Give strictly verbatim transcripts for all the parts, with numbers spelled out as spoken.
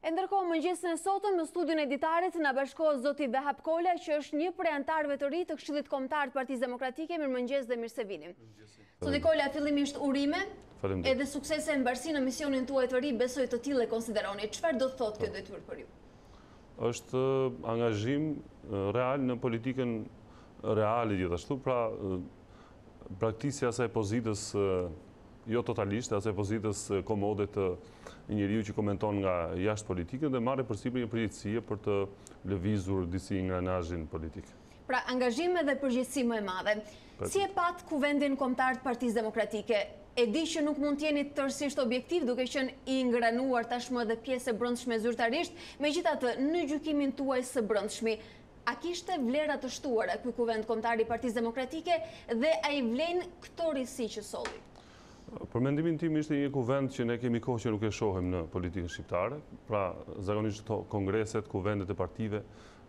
E ndërkohë mëngjesin e sotëm në studion e editarit na bashkohet zoti Kola, që është një prej anëtarëve të ri të Këshillit Kombëtar të Partisë Demokratike. Mirëmëngjes dhe mirë se vini. Zoti Kola, fillimisht urime, edhe suksese në mbarsi në misionin tuaj të ri, besoj të tillë e konsideroni. Çfarë do të thotë kjo detyrë për ju? Është angazhim real në politikën reale gjithashtu, pra praktikisja e asaj pozitës jo totalisht, asaj pozitës komode të njeriu që komenton nga jashtë politikën dhe marrë përsipër një përgjegjësi për të lëvizur disi ingranazhin politik. Pra, angazhim dhe përgjegjësi më e madhe. Si e pat kuvendin kombëtar të Partisë Demokratike? E di që nuk mund të jeni tërësisht objektiv duke qenë i ngranuar tashmë dhe pjesë e brendshme zyrtarisht, megjithatë në gjykimin tuaj së brendshmi, a kishte vlera të shtuara ky kuvend kombëtar i Partisë Demokratike dhe a i vlen këto risi që solli? Për mendimin tim ishte një kuvend që ne kemi kohë që nuk e shohim në politikën shqiptare, pra zakonisht këto kongreset, kuvendet e partive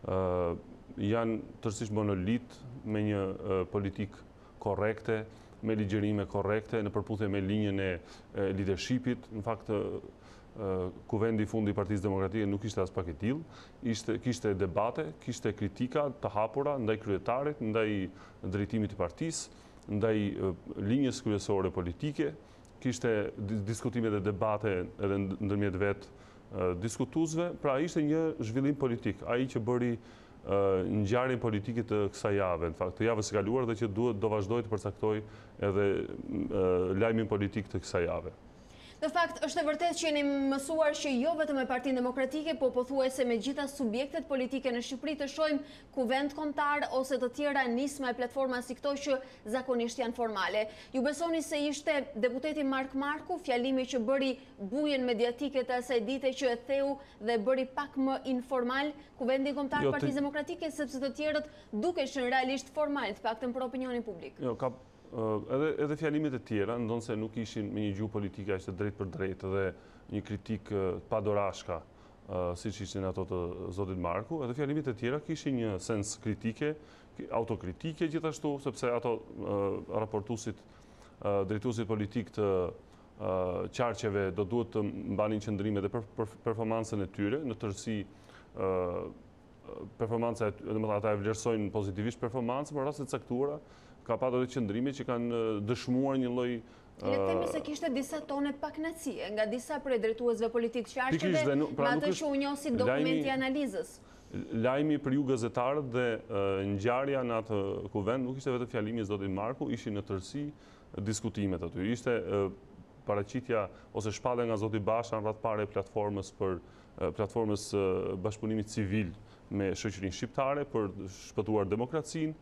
janë tërësisht monolit me një politikë korrekte, me ligjerime korrekte, në përputhje me linjën e leadershipit. Në fakt, kuvendi i fundi i Partisë Demokratike nuk ishte as pak i tillë, kishte debate, kishte kritika të hapura ndaj kryetarit, ndaj drejtimit të partisë, ndaj linjës kryesore politike, kishte diskutime dhe debate edhe ndërmjet vetë diskutuesve, pra ishte një zhvillim politik, ai që bëri ngjarjen politike të kësaj jave, në fakt të javës së kaluar dhe që duhet do vazhdoj të përcaktoj edhe lajmin politik të kësaj jave. Në fakt, është e vërtet që jeni mësuar që jo vetëm me Partinë Demokratike, po pothuajse me gjitha subjektet politike në Shqipëri të shohim kuvend kombëtar ose të tjera nisma e platforma si këto që zakonisht janë formale. Ju besoni se ishte deputeti Mark Marku, fjalimi që bëri bujën mediatike të asaj dite që e theu dhe bëri pak më informal kuvendin kombëtar të Partisë Demokratike, sepse të tjerët dukeshin realisht formal, të paktën për opinionin publik? Jo, ka Edhe, edhe fjalimet e tjera, ndonë se nuk ishin me një gjuhë politike ashtë drejt për drejt dhe një kritik padorashka, si që ishin ato të zotit Marku, edhe fjalimet e tjera kishin një sens kritike, autokritike gjithashtu, sepse ato raportusit, drejtuesit politik të qarqeve do duhet të mbanin qëndrime dhe për performansën e tyre, në tërësi performanca, dhe më ata e vlerësojnë pozitivisht performancën, për rastet caktuara, ka patur edhe qëndrime që kanë dëshmuar një lloj Le të themi se kishte disa tone pakënaqësie nga disa prej drejtuesve politik të qarqeve, me atë që u njoh si dokumenti i analizës. Lajmi për ju gazetarët dhe ngjarja në atë kuvend nuk ishte vetëm fjalimi i zotit Marku, ishin në tërësi diskutimet aty. Ishte paraqitja ose shpallja nga zoti Basha në radhpare e platformës për platformës bashkëpunimit civil me shoqërinë shqiptare për shpëtuar demokracinë.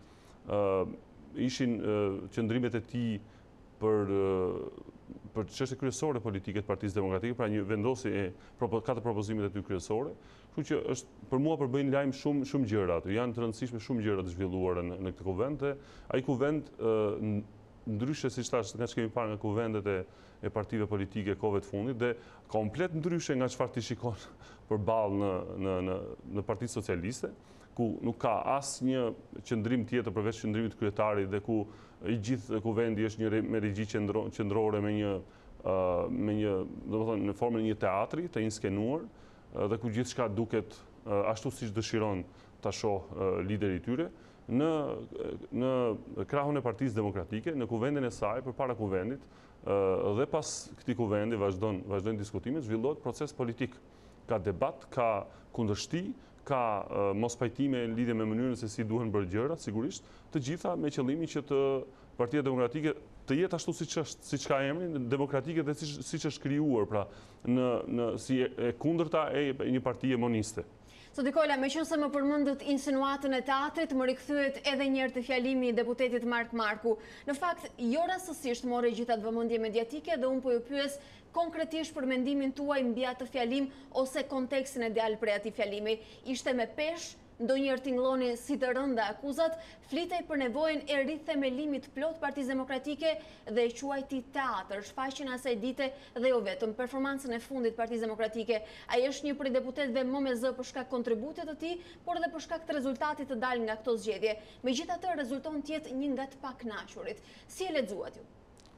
Ishin qëndrimet e tij për për çështje kryesore politike të Partisë Demokratike, pra një vendosje e katër propozimet e tij kryesore. Kështu që është për mua përbëjnë lajm shumë shumë gjëra aty. Janë të rëndësishme shumë gjëra të zhvilluara në, në këtë kuvend dhe ai kuvend ndryshe siç thash nga ç'kemi parë nga kuvendet e, e partive politike kohëve të fundit dhe komplet ndryshe nga çfarë ti shikon përballë në në në në Partitë Socialiste, ku nuk ka asnjë qëndrim tjetër përveç qëndrimit kryetarit dhe ku i gjithë kuvendi është një me regji qendrore me një me një, domethënë në formën e një teatri të inskenuar dhe ku gjithçka duket ashtu siç dëshiron ta shoh lideri i tyre. Në, në krahun e Partisë Demokratike, në kuvendin e saj, përpara kuvendit, dhe pas këtij kuvendi vazhdon, vazhdojnë diskutimet, zhvillohet proces politik. Ka debat, ka kundërshti, ka mos pajtime në lidhje me mënyrën se si duhen bërë gjërat, sigurisht, të gjitha me qëllimin që të Partia Demokratike të jetë ashtu siç është, siç ka emrin, demokratike dhe siç siç është krijuar, pra në në si e kundërta e një partie moniste. Zoti Kola, meqense më përmendët insinuatën e teatrit, më rikthyet edhe një herë te fjalimi i deputetit Mark Marku. Në fakt, jo rastësisht morë gjithat vëmendje mediatike dhe unë po ju pyes konkretisht për mendimin tuaj mbi atë fjalim ose kontekstin e djalë prej atij fjalimi. Ishte me pesh, ndonjëherë tingëlloni si të rënda akuzat, flitej për nevojën e rithemelimit plot Partisë Demokratike dhe e quajti teatr, shfaqjen e asaj dite dhe jo vetëm performancën e fundit Partisë Demokratike. Ai është një prej deputetëve më me zë për shkak kontributit të tij, por edhe për shkak të rezultatit të dalë nga këto zgjedhje. Megjithatë, rezulton të jetë një nga të pakënaqurit. Si e lexuat ju?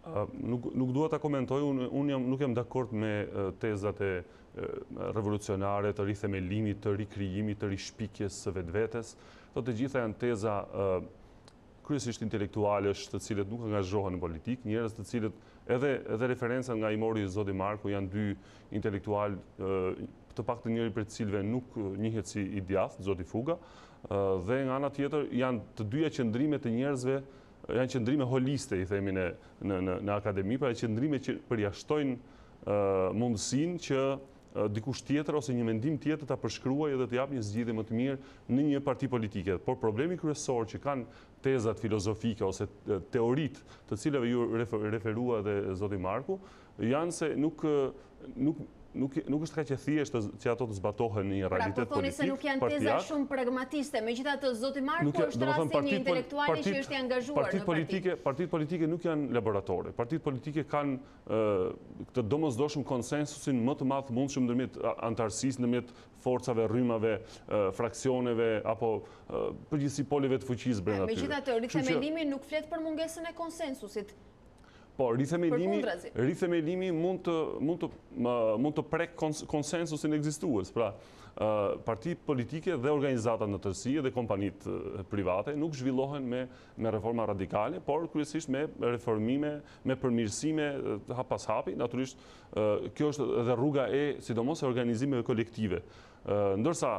Nuk, nuk dua ta komentoj, unë un jam, nuk jam dakord me tezat e revolucionare të rithemelimit, të rikrijimit, të rishpikjes së vetvetes. Ato të gjitha janë teza kryesisht intelektualesh, të cilët nuk angazhohen në politik, njerëz të cilët edhe edhe referenca nga i mori zoti Marku janë dy intelektual, të paktën njëri prej të cilëve nuk njihet si i djathtë, zoti Fuga, dhe nga ana tjetër janë të dyja qëndrime të njerëzve, janë qëndrime holiste, i themi në, në, në, në akademi, pra qëndrime që përjashtojnë uh, mundësinë që uh, dikush tjetër ose një mendim tjetër ta përshkruajë dhe të japë një zgjidhje më të mirë në një parti politike. Por problemi kryesor që kanë tezat filozofike ose teoritë, të cilave ju refer, referua dhe zoti Marku, janë se nuk nuk Nuk, nuk është kaq e thjeshtë që ato të zbatohen në një realitet politik. Pra, po thoni se nuk janë teza shumë pragmatiste, megjithatë zoti Marku është rasti një intelektuali që është i angazhuar në parti. Partitë politike nuk janë laboratore. Partitë politike kanë këtë domosdoshëm konsensusin më të madh mundshëm ndërmjet antarësisë, ndërmjet forcave, rrymave, fraksioneve apo përgjithësi poleve të fuqisë brenda tyre. Megjithatë, rithemelimi nuk flet për mungesën e konsensusit. Po, rithemelimi, rithemelimi mund të, mund të, mund të prek konsensusin ekzistues. Pra, partitë politike dhe organizata në tërësi dhe kompanitë private nuk zhvillohen me, me reforma radikale, por kryesisht me reformime, me përmirësime hap pas hapi. Natyrisht, kjo është edhe rruga e, sidomos, e organizimeve kolektive. Ndërsa,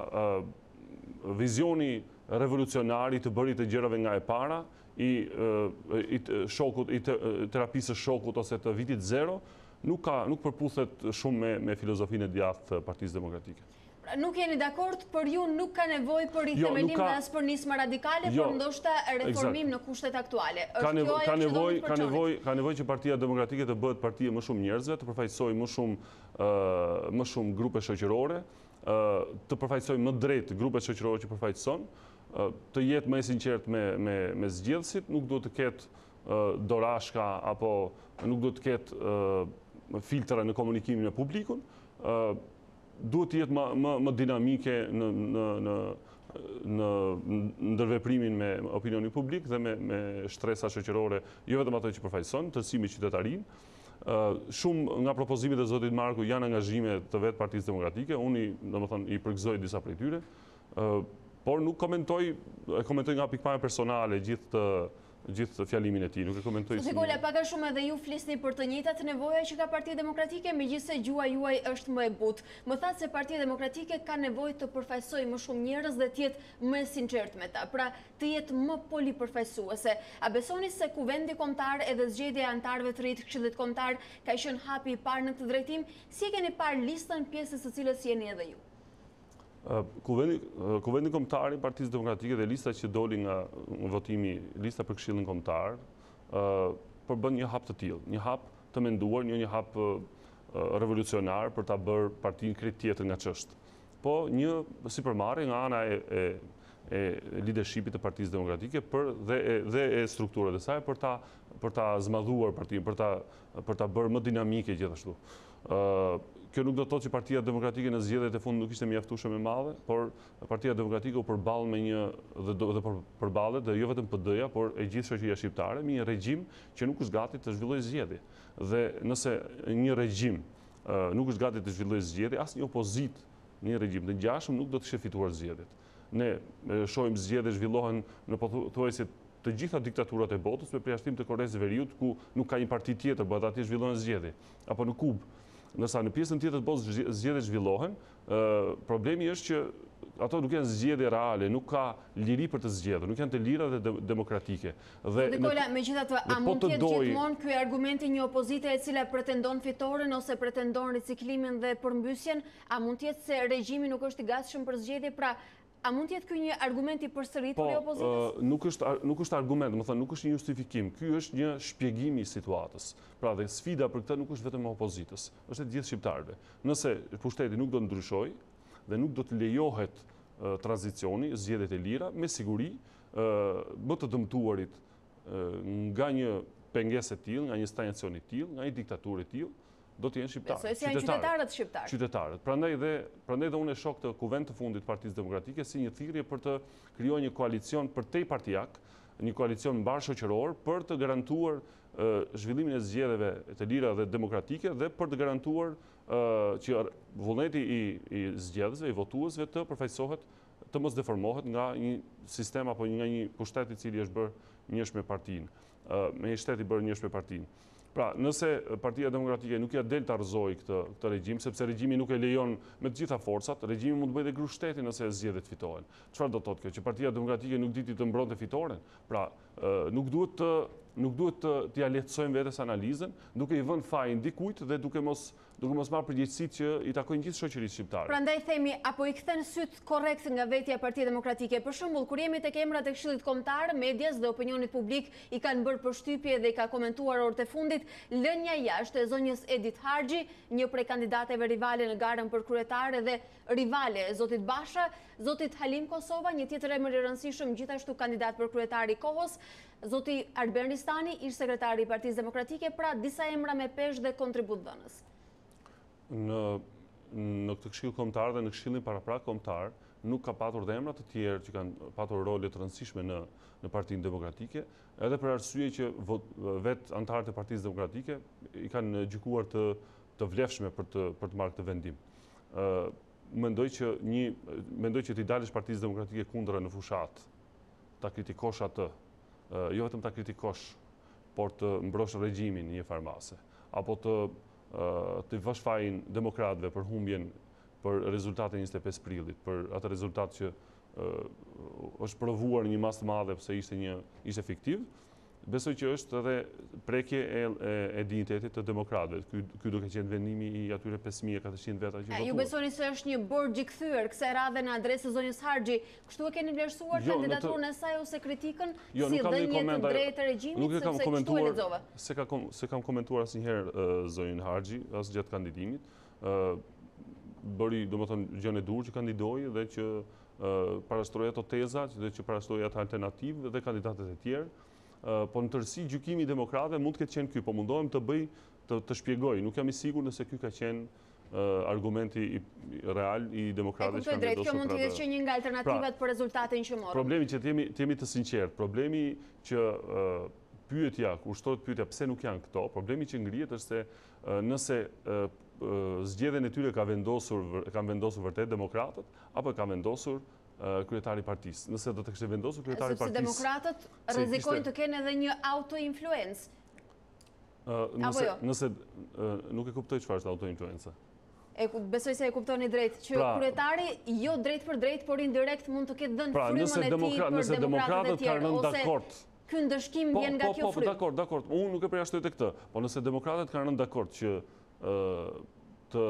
vizioni revolucionari të bërit të gjërave nga e para, i, i shokut, i terapisë shokut ose të vitit zero, nuk, ka, nuk përputhet shumë me, me filozofinë e djathtë të Partisë Demokratike. Pra, nuk jeni dakord, për ju nuk ka nevojë për rithemelim jo, dhe as për nisma radikale, jo, por ndoshta reformim exact. Në kushtet aktuale. Ka, nevo, ka, nevoj, ka, nevoj, ka nevoj që Partia Demokratike të bëhet partia më shumë njerëzve, të përfaqësojë më shumë, uh, më shumë grupe shoqërore, uh, të përfaqësojë më drejt grupet shoqërore që përfaqëson, të jetë më e sinqert me, me, me zgjedhësit, nuk do të ketë uh, dorashka apo nuk do të ketë uh, filtra në komunikimin me publikun, uh, duhet të jetë më, më, më dinamike në, në, në, në ndërveprimin me opinionin publik dhe me, me shtresa shoqërore, jo vetëm ato që përfaqëson, tërësi me qytetarinë. Uh, shumë nga propozimet e zotit Marku janë angazhime të vetë Partisë Demokratike, unë i, domethënë, i përgëzoj disa prej tyre. Uh, Por nuk komentoj, komentoj nga pikpamja personale gjithë gjithë fjalimin e tij, nuk e komentoj. Si Kola, pak a shumë edhe ju flisni për të njëjtat nevoja që ka Partia Demokratike, megjithëse gjua juaj është më e butë. Më thatë se Partia Demokratike ka nevojë të përfaqësojë më shumë njerëz dhe të jetë më e sinqertë me ta, pra të jetë më polipërfaqësuese. A besoni se kuvendi kombëtar edhe zgjedhja e anëtarëve të ri të Këshillit Kombëtar ka qenë hapi i parë në këtë drejtim? Si e keni parë listën pjesës së cilës jeni edhe ju? Kuvendi, kuvendi kombëtar i Partisë Demokratike dhe lista që doli nga votimi, lista për Këshillin Kombëtar, përbën një hap të tillë, një hap të menduar, një një hap revolucionar për ta bërë partinë krejt tjetër nga ç'është. Po një sipërmarrje nga ana e, e, e leadershipit të Partisë Demokratike për dhe e, dhe e strukturave të saj për ta për ta zmadhuar partinë, për ta për ta bërë më dinamike gjithashtu. Ë Kjo nuk do të thotë që Partia Demokratike në zgjedhjet e fundit nuk ishte mjaftueshëm e madhe, por Partia Demokratike u përball me një dhe, dhe përballet dhe jo vetëm P D-ja, por e gjithë shoqëria shqiptare me një regjim që nuk është gati të zhvillojë zgjedhje. Dhe nëse një regjim uh, nuk është gati të zhvillojë zgjedhje, asnjë opozit në një regjim të ngjashëm nuk do të kishte fituar zgjedhjet. Ne shohim zgjedhje zhvillohen në pothuajse të gjitha diktaturat e botës, me përjashtim të Koreas së Veriut, ku nuk ka një parti tjetër, por aty zhvillohen zgjedhje, apo në Kubë. Nësa në pjesën tjetër të botës zgjedhjet zhvillohen, problemi është që ato nuk janë zgjedhje reale, nuk ka liri për të zgjedhur, nuk janë të lira dhe demokratike. Dhe Kola, megjithatë, a mund të jetë gjithmonë ky argumenti një opozite e cila pretendon fitoren ose pretendon riciklimin dhe përmbysjen, a mund të jetë se regjimi nuk është i gatshëm për zgjedhje, pra a mund të jetë ky një argument i përsëritur i opozitës? Po, nuk është nuk është argument, do të thënë nuk është një justifikim. Ky është një shpjegim i situatës. Pra dhe sfida për këtë nuk është vetëm e opozitës, është e gjithë shqiptarëve. Nëse pushteti nuk do të ndryshojë dhe nuk do të lejohet uh, tranzicioni, zgjedhjet e lira, me siguri uh, më të dëmtuarit uh, nga një pengesë e tillë, nga një stagnacion i tillë, nga një diktaturë e tillë, do të jenë shqiptarë. Besoj se janë qytetarët shqiptarë. Qytetarët. Prandaj dhe prandaj dhe unë e shoh të kuvend të fundit të Partisë Demokratike si një thirrje për të krijuar një koalicion përtej partijak, një koalicion mbarëshoqëror për të garantuar zhvillimin e zgjedhjeve të lira dhe demokratike dhe për të garantuar që vullneti i zgjedhësve, i votuesve të përfaqësohet, të mos deformohet nga një sistem apo nga një pushtet i cili është bërë njësh me partinë, me një shtet i bërë njësh me partinë. Pra, nëse Partia Demokratike nuk ja del të arëzoj këtë regjim, sepse regjimi nuk e lejon me të gjitha forcat, regjimi mund të bëjë dhe gru shteti nëse zgjedhjet fitohen. Çfarë do të thotë kjo? Që Partia Demokratike nuk diti të mbronte fitoren? Pra, nuk duhet të nuk duhet të t'ja lehtësojmë vetes analizën, duke i vënë fajin dikujt dhe duke mos duke mos marrë përgjegjësitë që i takojnë gjithë shoqërisë shqiptare. Prandaj themi, apo i kthen syt korrekt nga vetja e Partia Demokratike. Për shembull, kur jemi tek emrat e Këshillit Kombëtar, medias dhe opinionit publik i kanë bërë përshtypje dhe i ka komentuar orët e fundit lënia jashtë e zonjës Edit Harxhi, një prej kandidateve rivale në garën për kryetare dhe rivale e zotit Basha, zotit Halim Kosova, një tjetër emër i rëndësishëm gjithashtu kandidat për kryetari i kohës, zoti Arben Ristani, ish sekretari i Partisë Demokratike, pra disa emra me peshë dhe kontribut dhënës. Në, në këtë këshill kombëtar dhe në këshillin paraprak kombëtar nuk ka patur dhe emra të tjerë që kanë patur role të rëndësishme në, në Partinë Demokratike, edhe për arsye që vetë antarët e Partisë Demokratike i kanë gjykuar të, të vlefshme për të, për të marrë këtë vendim. Uh, mendoj që një mendoj që t'i dalësh Partisë Demokratike kundra në fushatë, ta kritikosh atë, uh, jo vetëm ta kritikosh, por të mbrosh regjimin në një farmase, apo të të vësh fajin demokratëve për humbjen për rezultatin njëzet e pesë prillit, për atë rezultat që është provuar një mas të madhe pëse ishte një ishte fiktiv, besoj që është edhe prekje e, e, e dinjitetit të demokratëve. Ky, ky duke qenë vendimi i atyre pesë mijë e katërqind veta që votuan. Ju besoni se është një borxh i kthyer kësaj radhe në adresë zonjës Harxhi, kështu e keni vlerësuar jo, kandidaturën e saj ose kritikën jo, si dhënje të drejtë e regjimit, sepse kështu e lexova. Se ka se kam komentuar asnjëherë uh, zonjën Harxhi as gjatë kandidimit. Uh, bëri domethënë gjën e dur që kandidoi dhe që uh, parashtroi ato teza dhe që parashtroi ato alternativë dhe kandidatët e tjerë. Uh, po në tërësi gjykimi i demokratëve mund të ketë qenë ky, po mundohem të bëj të, të shpjegoj. Nuk jam i sigurt nëse ky ka qenë uh, argumenti i, real i demokratëve që kanë vendosur. Kjo mund të jetë që një nga alternativat pra, për rezultatin që morën. Problemi që të jemi, të jemi të sinqertë, problemi që uh, pyetja, kur shtohet pyetja pse nuk janë këto, problemi që ngrihet është se uh, nëse uh, uh, zgjedhjen e tyre ka vendosur kanë vendosur vërtet demokratët apo ka vendosur kryetari partisë. Nëse do të kishte vendosur kryetari partisë... Sepse demokratët rrezikojnë të kenë edhe një auto-influencë. Nëse, jo? nëse nuk e kuptoj çfarë është auto-influenca. E, besoj se e kuptoni drejt, që pra, kryetari jo drejt për drejt, por indirekt mund të ketë dhënë pra, frymën e tij demokra, për demokratët e tjerë, ose ky ndëshkim po, vjen nga po, kjo po, frymë. Po, dakord, dakord. Unë nuk e përjashtoj të këtë, po nëse demokratët kanë rënë dakord që uh, të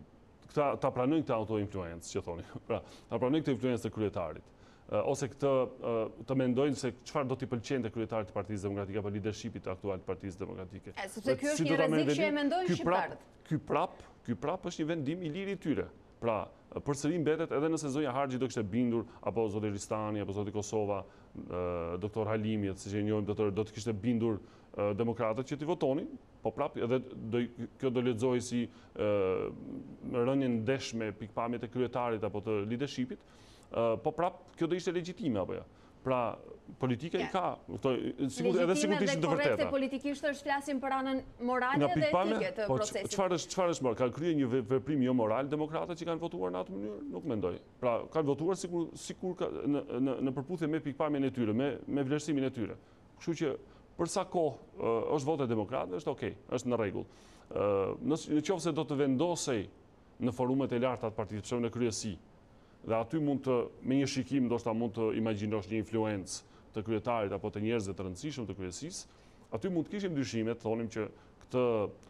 Ta, ta pranojnë këtë auto-influencë, që thoni. Pra, ta pranojnë këtë influencë të kryetarit. Uh, ose këtë uh, të mendojnë se çfarë do t'i pëlqente kryetarit të Partisë Demokratike apo leadershipit të aktual të Partisë Demokratike. E, sepse ky është një rrezik që e mendojnë shqiptarët. Ky prap, ky prap është një vendim i lirë i tyre. Pra, përsëri mbetet edhe nëse zonja Harxhi do kishte bindur, apo zoti Ristani, apo zoti Kosova, uh, doktor Halimi, siç e njohim doktor, do të kishte bindur uh, demokratët që t'i votonin. Po prap, edhe do, kjo do lexoj si uh, rënien ndeshme pikpamjet e kryetarit apo të leadershipit, uh, po prap, kjo do ishte legjitime apo jo. Pra, politika i ka, këto, sigur, edhe sikur të ishin të vërteta. Legjitime dhe korrekte politikisht është flasim për anën morale dhe etike të po, procesit. Çfarë është, çfarë është, ka kryer një veprim jo moral demokratët që kanë votuar në atë mënyrë? Nuk mendoj. Pra, kanë votuar sikur sikur ka, në, në në përputhje me pikpamjen e tyre, me me vlerësimin e tyre. Kështu që për sa kohë uh, është votë e demokratëve, është okay, është në rregull. Uh, në qoftë se do të vendosej në forumet e larta të partisë, për shembull në kryesi, dhe aty mund të, me një shikim, ndoshta mund të imagjinosh një influencë të kryetarit apo të njerëzve të rëndësishëm të kryesisë, aty mund të kishim dyshime, të thonim që këtë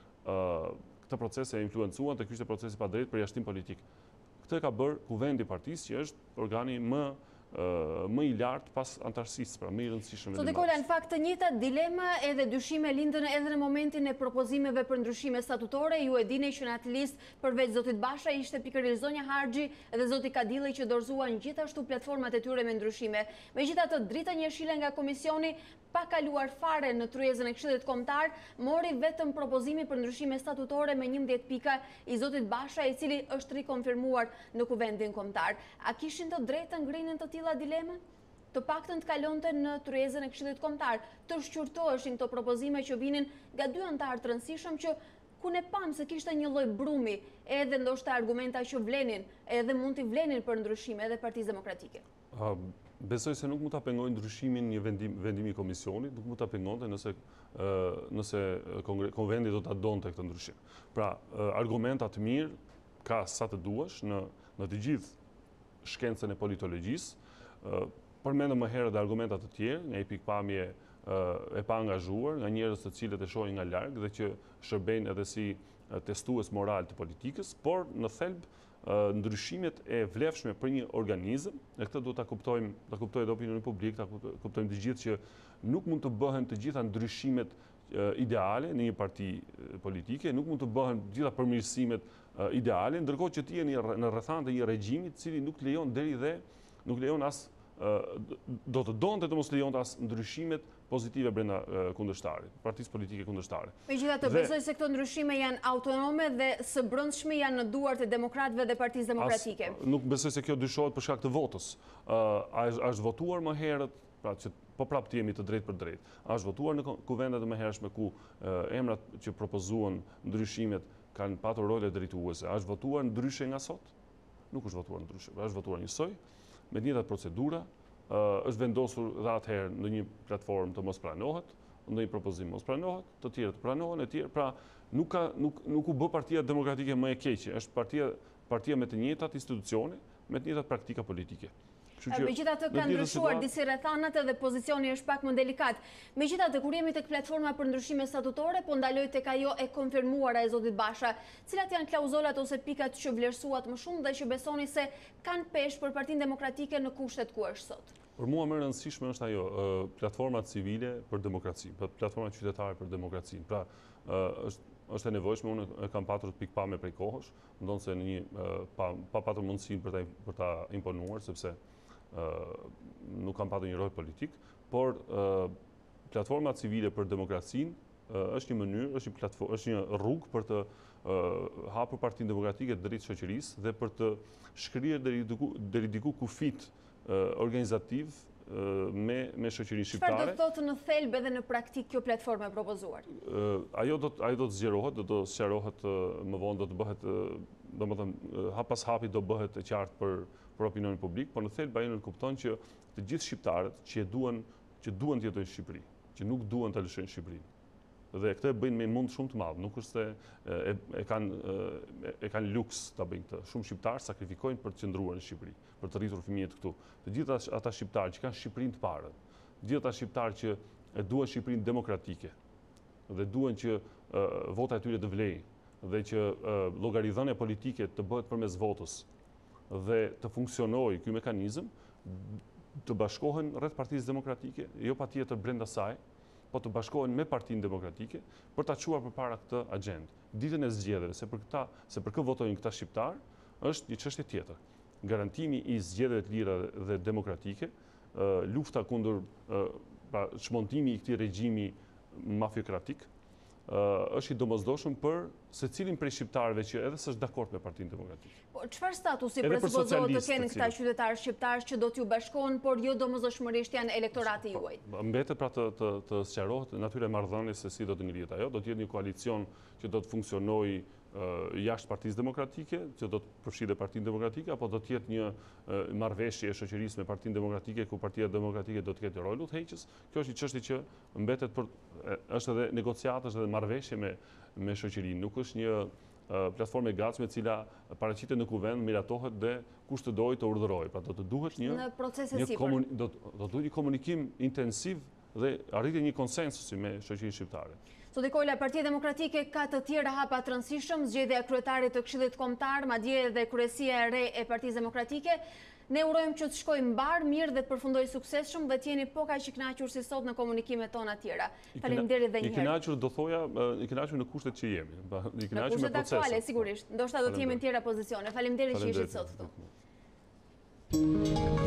uh, këtë proces e influencuan të ky ishte procesi pa drejtë për jashtim politik. Këtë ka bërë kuvendi i partisë, që është organi më Uh, më i lartë pas antarësisë, pra më i rëndësishëm. Zoti Kola, në fakt të njëjtat dilema edhe dyshime lindën edhe në momentin e propozimeve për ndryshime statutore. Ju e dini që në atë listë përveç zotit Basha ishte pikërisht zonja Harxhi dhe zoti Kadilli që dorëzuan gjithashtu platformat e tyre me ndryshime. Megjithatë, drita njëshile nga komisioni, pa kaluar fare në tryezën e Këshillit Kombëtar, mori vetëm propozimi për ndryshime statutore me njëmbëdhjetë pika i zotit Basha, i cili është rikonfirmuar në Kuvendin Kombëtar. A kishin të drejtë ngrinën të tilla dilema? të paktën të kalonte në tryezën e Këshillit Kombëtar, të shqyrtoheshin këto propozime që vinin nga dy anëtarë të rëndësishëm që ku ne pam se kishte një lloj brumi, edhe ndoshta argumenta që vlenin, edhe mund t'i vlenin për ndryshime edhe Partisë Demokratike. Uh, besoj se nuk mund ta pengojë ndryshimin një vendim, vendimi i komisionit, nuk mund ta pengonte nëse uh, nëse konvendi do ta donte këtë ndryshim. Pra, uh, argumenta të mirë ka sa të duash në në të gjithë shkencën e politologjisë. Uh, përmendëm më herët argumenta të tjerë, nga një pikpamje uh, e paangazhuar, nga njerëz të cilët e shohin nga larg dhe që shërbejnë edhe si uh, testues moral të politikës, por në thelb ndryshimet e vlefshme për një organizëm, e këtë do ta kuptojmë, ta kuptojë edhe opinioni publik, ta kuptojmë të gjithë që nuk mund të bëhen të gjitha ndryshimet ideale në një parti politike, nuk mund të bëhen të gjitha përmirësimet ideale, ndërkohë që ti jeni në rrethana të një regjimi i cili nuk lejon deri dhe nuk lejon as do të donte të mos lejonte as ndryshimet pozitive brenda kundërshtarit, partisë politike kundërshtare. Megjithatë, besoj se këto ndryshime janë autonome dhe së brendshme janë në duart e demokratëve dhe Partisë Demokratike. As, nuk besoj se kjo dyshohet për shkak të votës. A është votuar më herët, pra që po prapë të jemi të drejtë për drejtë. A është votuar në kuvendet e mëhershme ku emrat që propozuan ndryshimet kanë patur role drejtuese. A është votuar ndryshe nga sot? Nuk është votuar ndryshe, është votuar njësoj, me të njëjtat procedura. Uh, është vendosur dhe atëherë në një platformë të mos pranohet, në një propozim mos pranohet, të tjerë të pranohen, e tjerë, pra nuk, ka, nuk, nuk u bë Partia Demokratike më e keqe, është partia, partia me të njëjtat institucione, me të njëjtat praktika politike. Megjithatë kanë ndryshuar disi rrethanat dhe pozicioni është pak më delikat. Megjithatë, kur jemi tek platforma për ndryshime statutore, po ndaloj tek ajo e konfirmuara e zotit Basha, cilat janë klauzolat ose pikat që vlerësuat më shumë dhe që besoni se kanë peshë për Partinë Demokratike në kushtet ku është sot? Për mua më e rëndësishme është ajo, platformat civile për demokracinë, platformat qytetare për demokracinë. Pra, është është e nevojshme, unë e kam patur pikpame prej kohësh, ndonë se në një pa, pa patur mundësinë për ta, për ta imponuar, sepse uh, nuk kam patur një rol politik, por uh, platforma civile për demokracinë uh, është një mënyrë, është një platformë, është një rrugë për të uh, hapur Partinë Demokratike drejt shoqërisë dhe për të shkrirë deri diku, deri diku kufit uh, organizativ me me shoqërinë shqiptare. Çfarë do të thotë në thelb edhe në praktik kjo platformë e propozuar? Ajo do ajo do të zgjerohet, do të sqarohet më vonë, do të bëhet, domethënë hap pas hapi do bëhet e qartë për për opinionin publik, por në thelb ajo nuk kupton që të gjithë shqiptarët që duan që duan të jetojnë në Shqipëri, që nuk duan të lëshojnë Shqipërinë. Dhe këtë e bëjnë me mund shumë të madh, nuk është se e, e kanë e, e kanë luks ta bëjnë këtë. Shumë shqiptarë sakrifikojnë për të qëndruar në Shqipëri, për të rritur fëmijët këtu. Të gjithë ata shqiptarë që kanë Shqipërinë të parë, të gjithë ata shqiptarë që e duan Shqipërinë demokratike dhe duan që uh, vota e tyre të vlejë dhe që uh, llogaridhënia politike të bëhet përmes votës dhe të funksionojë ky mekanizëm, të bashkohen rreth Partisë Demokratike, jo patjetër brenda saj, po të bashkohen me Partinë Demokratike për ta çuar përpara këtë agjendë. Ditën e zgjedhjeve, se për këta, se për kë votojnë këta shqiptar, është një çështje tjetër. Garantimi i zgjedhjeve të lira dhe demokratike, uh, lufta kundër uh, pra çmontimi i këtij regjimi mafiokratik, uh, është i domosdoshëm për secilin prej shqiptarëve që edhe s'është dakord me Partinë Demokratike. Po çfarë statusi presupozohet të kenë këta qytetarë shqiptarë që do t'ju bashkohen, por jo domosdoshmërisht janë elektorati juaj? Mbetet pra të të të sqarohet natyra e marrëdhënies se si do të ngrihet ajo, do të jetë një koalicion që do të funksionojë uh, jashtë Partisë Demokratike, që do të përfshijë Partinë Demokratike, apo do të jetë një uh, marrëveshje e shoqërisë me Partinë Demokratike ku Partia Demokratike do të ketë rolin e heqës. Kjo është një çështje që mbetet për është edhe negociatë, është edhe marrëveshje me me shoqërinë. Nuk është një uh, platformë e gatshme e cila paraqitet në kuvend, miratohet dhe kush të dojë të urdhërojë. Pra do të duhet një në proces e një sipër. Komuni, do, do duhet një komunikim intensiv dhe arritje një konsensusi me shoqërinë shqiptare. Zoti Kola, Partia Demokratike ka të tjera hapa të rëndësishëm, zgjedhja e kryetarit të Këshillit Kombëtar, madje edhe kryesia e re e Partisë Demokratike. Ne urojmë që të shkojë mbar mirë dhe të përfundojë suksesshëm dhe të jeni po kaq i kënaqur si sot në komunikimet tona të tjera. Faleminderit edhe një herë. I kënaqur do thoja, i kënaqur në kushtet që jemi, i kënaqur me procesin. Në kushtet aktuale sigurisht, ndoshta do të jemi në tjera pozicione. Faleminderit që ishit sot këtu.